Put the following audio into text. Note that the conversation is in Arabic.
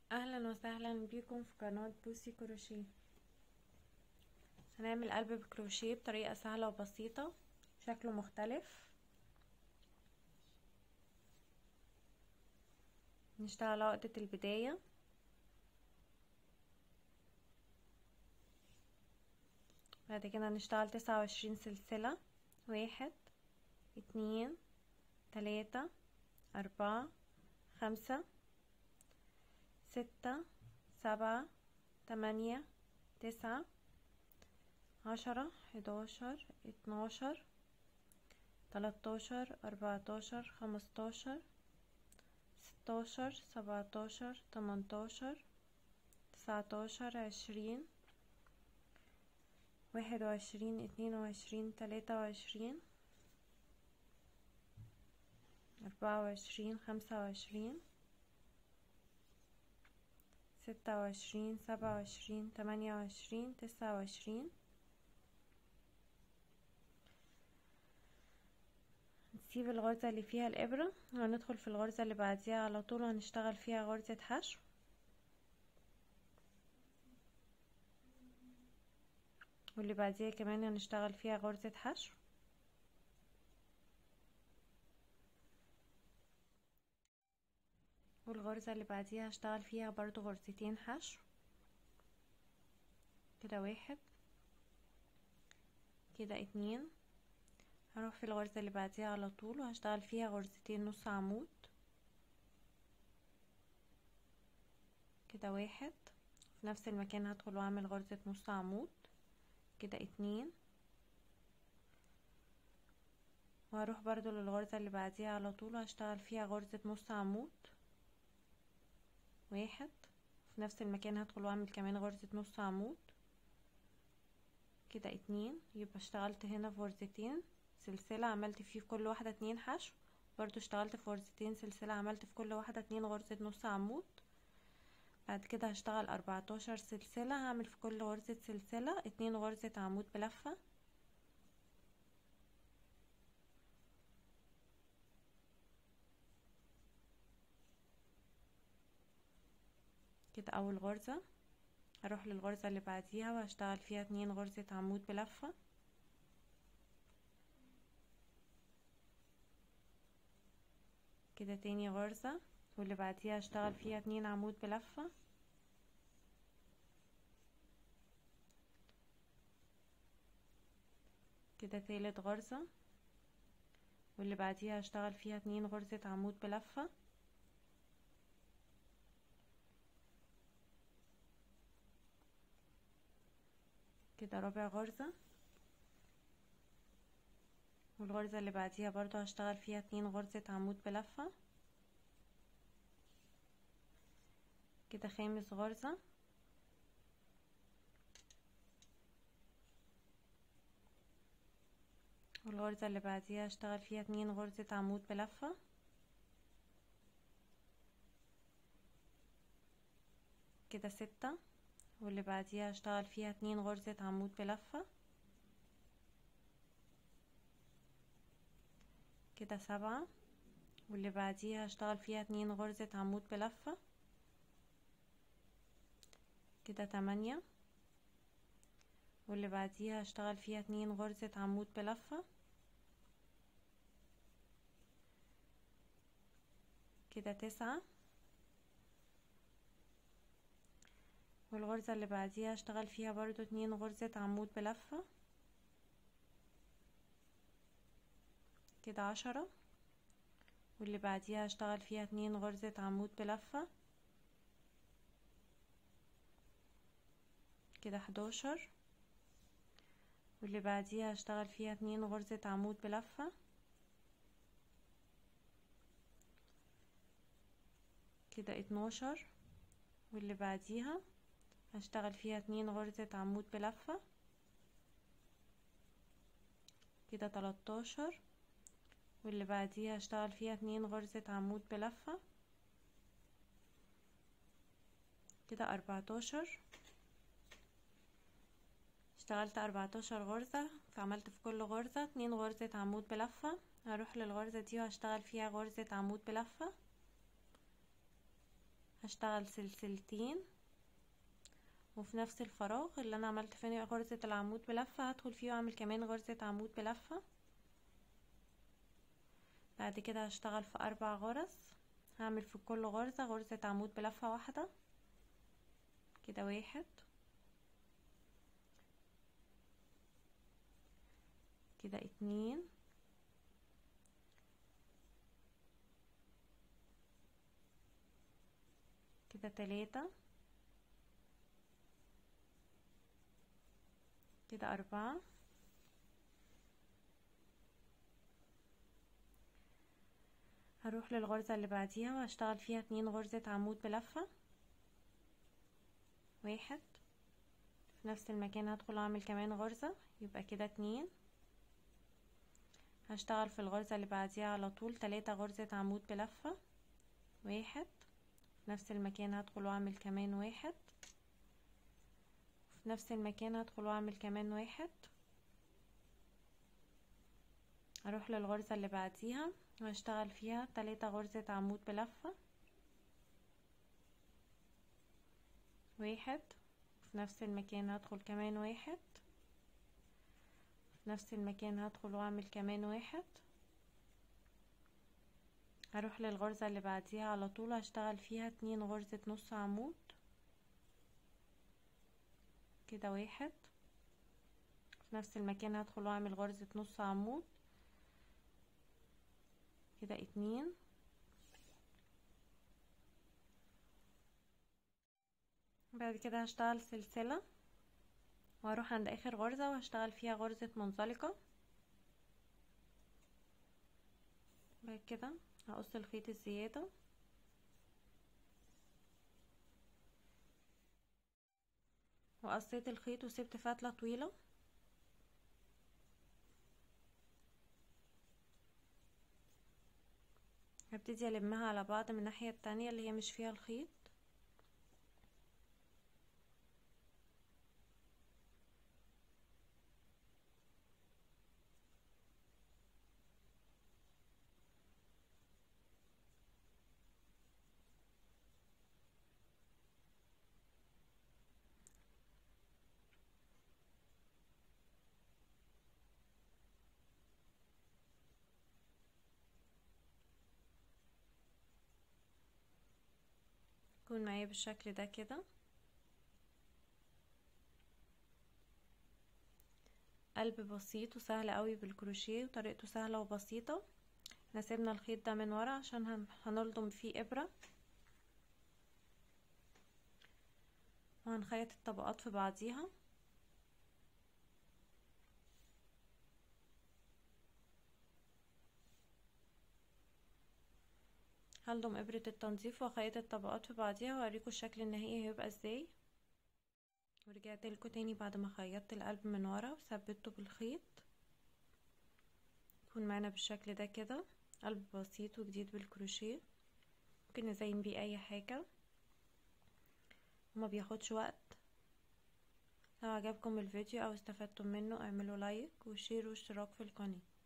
اهلا وسهلا بيكم في قناة بوسي كروشيه. هنعمل قلب بكروشيه بطريقة سهلة وبسيطة، شكله مختلف. نشتغل عقدة البداية، بعد كده نشتغل 29 سلسلة. 1 2 3 4 5 6 7 8 9 10 11 12 13 14 15 16 17 18 19 20 21 22 23 24 25 26 27 28 29. نسيب الغرزة اللي فيها الإبرة وندخل في الغرزة اللي بعديها على طول، وهنشتغل فيها غرزة حشو. واللي بعديها كمان هنشتغل فيها غرزة حشو. والغرزة اللي بعديها هشتغل فيها برضو غرزتين حشو كده. 1 كده 2. هروح في الغرزة اللي بعديها على طول وهشتغل فيها غرزتين نص عمود كده. 1 في نفس المكان هدخل واعمل غرزة نص عمود كده. 2 وهروح برضو للغرزة اللي بعديها على طول وهشتغل فيها غرزة نص عمود. 1 في نفس المكان هدخل واعمل كمان غرزة نص عمود كده. 2 يبقى اشتغلت هنا في غرزتين سلسلة، عملت في كل واحدة 2 حشو. برضو اشتغلت في غرزتين سلسلة، عملت في كل واحدة 2 غرزة نص عمود. بعد كده هشتغل 14 سلسلة، هعمل في كل غرزة سلسلة 2 غرزة عمود بلفة كده. اول غرزة هروح للغرزة اللي بعديها وهشتغل فيها 2 غرزة عمود بلفة كده. تاني غرزة واللي بعديها هشتغل فيها 2 عمود بلفة كده. تالت غرزة واللي بعديها هشتغل فيها 2 غرزة عمود بلفة كده. رابع غرزة والغرزة اللي بعديها برضو هشتغل فيها 2 غرزة عمود بلفة كده. خامس غرزة والغرزة اللي بعديها هشتغل فيها 2 غرزة عمود بلفة كده. 6 واللي بعديها هشتغل فيها 2 غرزة عمود بلفة كده. 7 واللي بعديها هشتغل فيها 2 غرزة عمود بلفة كده. 8 واللي بعديها هشتغل فيها 2 غرزة عمود بلفة كده. 9 والغرزة اللي بعديها هشتغل فيها برضو 2 غرزة عمود بلفة كده. 10 واللي بعديها هشتغل فيها 2 غرزة عمود بلفة كده. 11 واللي بعديها هشتغل فيها 2 غرزة عمود بلفة كده. 12 واللي بعديها هشتغل فيها 2 غرزة عمود بلفة كده. 13 واللي بعديها هشتغل فيها 2 غرزة عمود بلفة كده. 14 اشتغلت 14 غرزة، فعملت في كل غرزة 2 غرزة عمود بلفة. هروح للغرزة دي وهشتغل فيها غرزة عمود بلفة، هشتغل سلسلتين، وفي نفس الفراغ اللي انا عملت فيه غرزة العمود بلفة هدخل فيه واعمل كمان غرزة عمود بلفة. بعد كده هشتغل في 4 غرز، هعمل في كل غرزة غرزة عمود بلفة واحدة كده، 1 كده، 2 كده، 3 كده، 4 هروح للغرزة اللي بعديها وهشتغل فيها 2 غرزة عمود بلفة، 1 في نفس المكان هدخل اعمل كمان غرزة، يبقى كده 2. هشتغل في الغرزة اللي بعديها على طول 3 غرزة عمود بلفة، 1 في نفس المكان هدخل واعمل كمان 1، في نفس المكان هدخل واعمل كمان 1. هروح للغرزة اللي بعديها وهشتغل فيها 3 غرزة عمود بلفة، 1 في نفس المكان هدخل كمان 1، في نفس المكان هدخل واعمل كمان 1. هروح للغرزة اللي بعديها على طول هشتغل فيها 2 غرزة نص عمود كده، 1 في نفس المكان هدخل واعمل غرزة نص عمود كده، 2. بعد كده هشتغل سلسلة وهروح عند اخر غرزة وهشتغل فيها غرزة منزلقة. بعد كده هقص الخيط الزيادة وقصيت الخيط وسبت فتلة طويلة، هبتدي المها على بعض من الناحية التانية اللي هي مش فيها الخيط. يكون معايا بالشكل ده كده. قلب بسيط وسهل قوي بالكروشيه وطريقته سهلة وبسيطة. احنا سيبنا الخيط ده من ورا عشان هنلضم فيه ابرة وهنخيط الطبقات في بعضيها. هلضم ابرة التنظيف واخيط الطبقات في بعضيها واوريكم الشكل النهائي هيبقى ازاي. ورجعت لكم تاني بعد ما خيطت القلب من ورا وثبته بالخيط. يكون معانا بالشكل ده كده قلب بسيط وجديد بالكروشيه، ممكن نزين بيه اي حاجة وما بياخدش وقت. لو عجبكم الفيديو او استفدتم منه اعملوا لايك وشير واشتراك في القناة.